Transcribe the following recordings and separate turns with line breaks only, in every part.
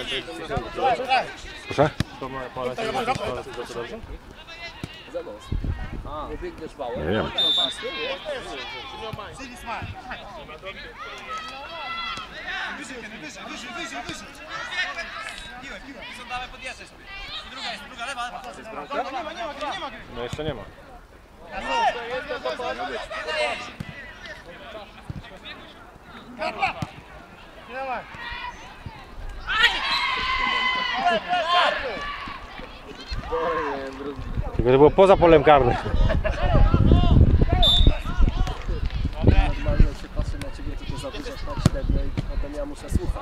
Proszę? Nie wiem. No jeszcze nie ma. Tylko to było poza polem karnym.
Normalnie się patrzę na ciebie, tylko zawyżasz na średnio i potem ja muszę słuchać.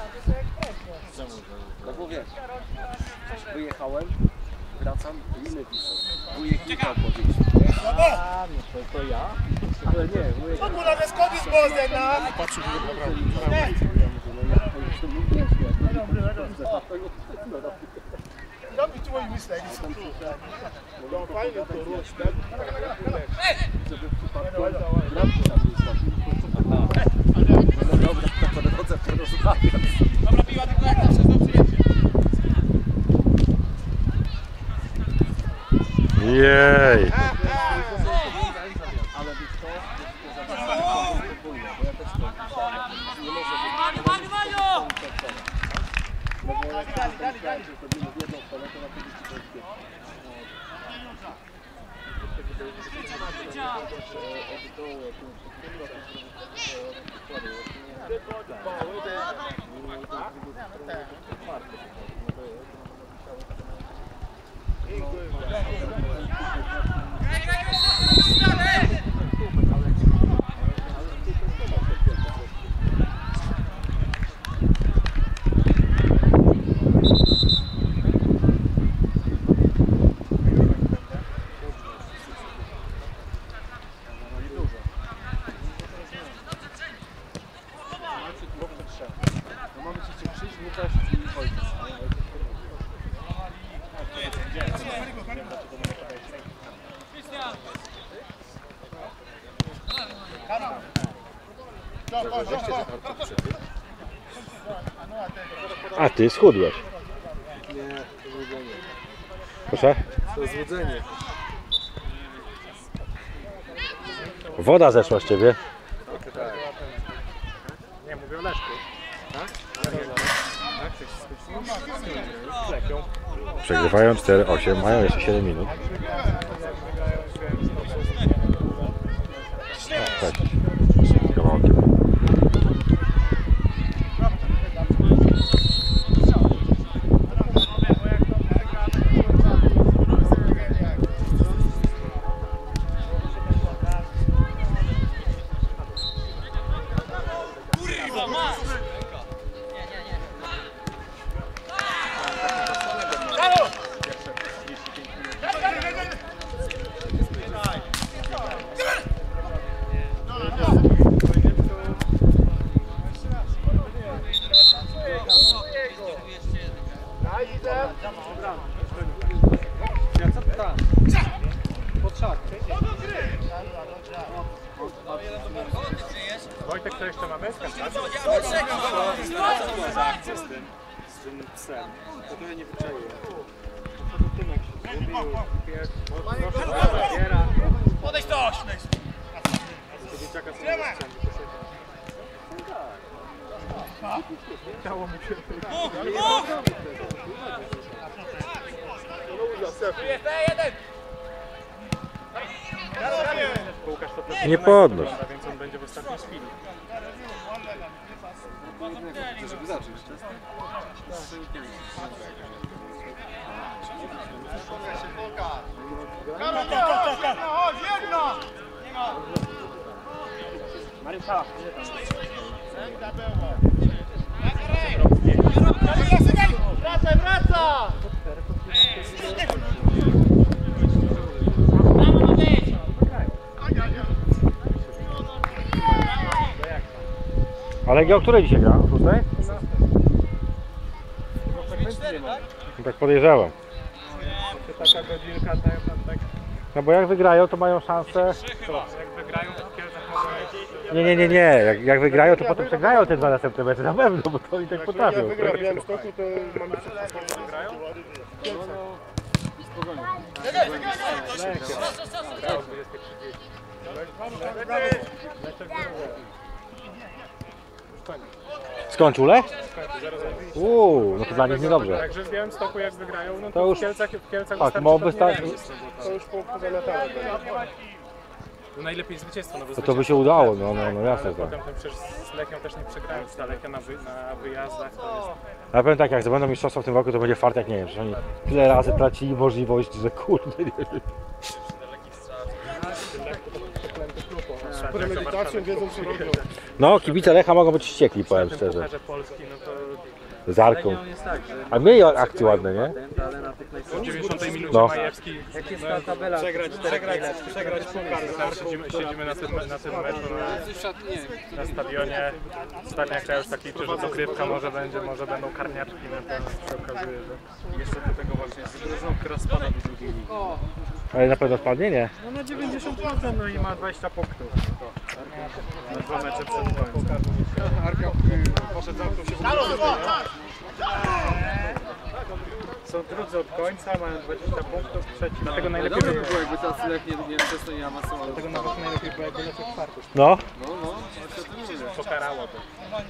No bo wiesz, wyjechałem, wracam, inny piszą. Wujek Michał powiedział. A, no to ja? Ale nie, wujek...
Co tu nawet skąd z bozem, no?
Patrz, że
Don't be too much mistake. No fajnie to rusz, tak?
Żeby w przypadku bramki tam nie zrobił. No dobra, to drodze porozmawiam.
Dobra piła, tylko jak zawsze do przyjęcia.
Jej!
Ale wiesz co? Bo ja też to nie może być. No bo jak dali, że robimy w jedną stronę, to na pewno ci to jest no mamy się przyjść, nie dać i chodzić.
A ty schudłeś.
Nie, to złudzenie.
Proszę?
To złudzenie.
Woda zeszła z ciebie.
Nie, mówię o Leszku. Tak?
Przegrywają 4-8, mają jeszcze 7 minut. Tak. Kawałkiem.
Wojtek, co jeszcze mamy?
Z tym psem. To trochę nie wyczaiłem.
Podejdź do ośnej.
Chciało mu się. Łukasz to
Nie podnoś.
więc on będzie w ostatniej chwili.
Żeby zacząć.
Chodź, jedno!
Mariusza,
Wracaj, wraca!
Ale o której dzisiaj gra? O 6? No tak podejrzewam.
taka godzinka, tak.
No bo jak wygrają, to mają szansę.
Jak wygrają, to w Kielcach mogą
Nie. Jak wygrają, to potem przegrają te 2 następne mecze na pewno, bo to oni tak
Ja
potrafią.
wygram w Białymstoku, to mamy wszystko grają?
Skończył Lech? No to dla nich niedobrze.
Także w Białymstoku jak wygrają, no
To
to
już-
w Kielcach
Tak,
wystarczy
mogłoby
pewnie
stać.
remis, no bo
To już punkty zamiatane.
to najlepiej zwycięstwo, no bo
To by się udało, no jasne,
ale
tak.
potem to przecież z Lechią też nie przegrają, z Lechią na wyjazdach to jest...
Ja powiem tak, jak zdobędą mistrzostwo w tym roku, to będzie fart jak nie wiem, że oni tyle razy tracili możliwość, że kurde, nie wiem.
Z premedytacją wiedzą co robią.
No, kibice Lecha mogą być wściekli, powiem
W
szczerze.
Pucharze Polski, no to
Z Arką. A mieli akcje ładne, nie?
w 90 minucie
No.
Majewski przegrać puchar z Arką. Siedzimy na tym meczu na stadionie. Ostatnia gra już tak liczy, że dogrywka może będzie, może będą karniaczki, no to się okazuje, że jeszcze do tego właśnie jest drużyną, która spada do drugiej ligi.
Ale na pewno spadnie, nie?
No na 90%, no i ma 20 punktów. Na 2 mecze przed końcem.
Arka poszedł, zamknął się w
Są drudzy od końca, mają 20 punktów, trzeci. Dlatego najlepiej
Dobrze by
było,
było, jakby teraz Lech nie wczesno nie awansował.
dlatego nawet najlepiej było, jakby Lech czwarty
No.
Właśnie o tym mówię.
pokarało to.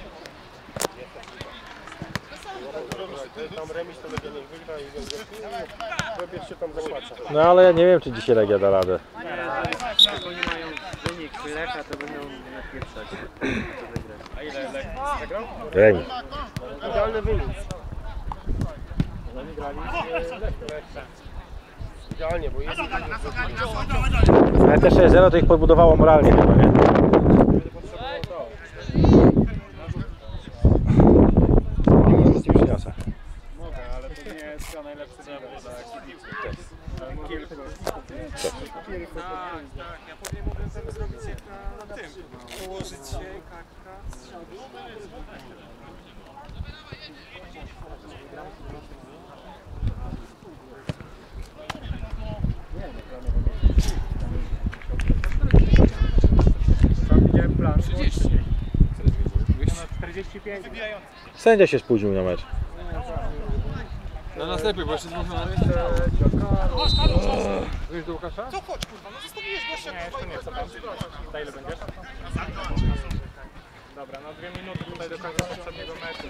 Tam remis to Legia nie wygra i wybierz się tam zapłaca.
No ale ja nie wiem, czy dzisiaj Legia da radę.
Jak oni mają wynik Lecha, to będą napieprzać.
A ile Lech zagrał?
Remis.
Idealny wynik.
Oni grali
Idealnie, bo jest
Ale te 6-0 to ich podbudowało moralnie chyba, nie? Już ci przyniosę.
mogę, ale to nie jest chyba najlepszy zawód dla kibiców. Kilku. Ja powiem, mogę sobie zrobić na tym. Położyć się, kartka, z siadu. Tam widziałem plan. 30. Na 45.
Sędzia się spóźnił na mecz.
Na następny, bo jeszcze dwóch na Wyjść do Łukasza?
Nie, jeszcze nie, co tam? Za ile będziesz? Dobra, no 2 minuty tutaj do końca poprzedniego meczu.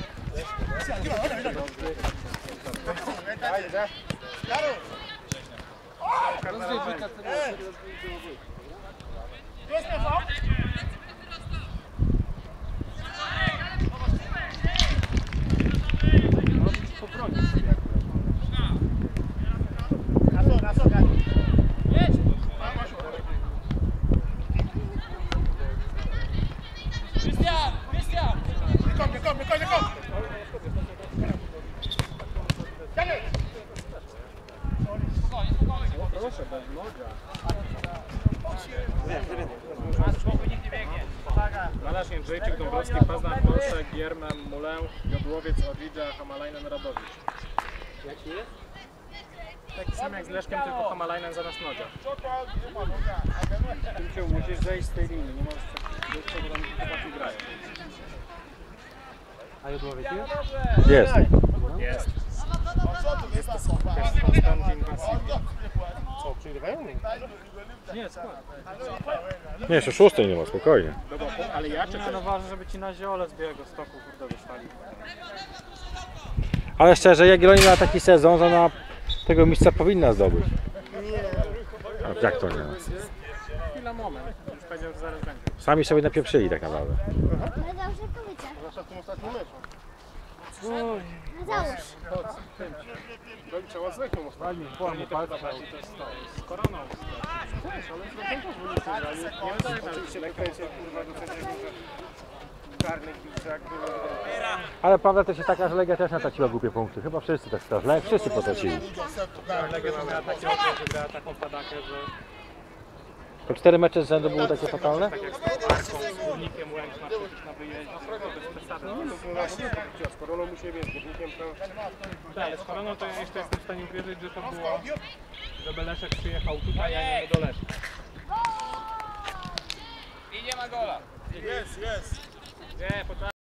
Malarz Jędrzejczyk, Dąbrowski, Paznak, Molszek, Giermem, Mulę, Jodłowiec, Owidza, Hamalajnen, Radowicz. Jaki jest? Taki sam jak z Leszkiem, tylko Hamalajnen zamiast Nodzia. Tym musisz zejść z tej linii, nie możesz przejść, bo tam chłopaki grają. A Jodłowiec jest?
Jest.
Jest. Jest Konstantin Wasilij.
Co, przegrywają?
Nie, skład.
Nie, jeszcze 6 nie ma, spokojnie.
Dobra, ale ja czy no ważne, żeby ci na ziole z Białego Stoku kurde dostali.
Ale szczerze, Jagiellonii miała taki sezon, że ona tego miejsca powinna zdobyć. A jak to nie?
Chwila, moment. Już powiedział, że zaraz będzie.
Sami sobie napieprzyli tak naprawdę.
Zwłaszcza w tym ostatnim meczu.
Załóż.
Trzeba z Lechią ostatnio.
Nie to chyba bardziej to jest z koroną.
Oczywiście Lekręcie, kurwa, docencie, że karny kibice jak było.
Ale prawda też jest taka, że Legia też natraciła głupie punkty. Chyba wszyscy tak strasznie. Wszyscy potracili.
Legia miała takie okres, że miała taką padakę, że
To 4 mecze z rzędu były takie fatalne?
tak jak z Arką, z Górnikiem Łęczna przecież na wyjeździe, to bez przesady.
No, z koroną u siebie, z Górnikiem to...
Ale z koroną to ja jeszcze jestem w stanie uwierzyć, że to było, żeby Leszek przyjechał tutaj, a nie do Leszka.
Jest, jest.
Nie, poczekaj.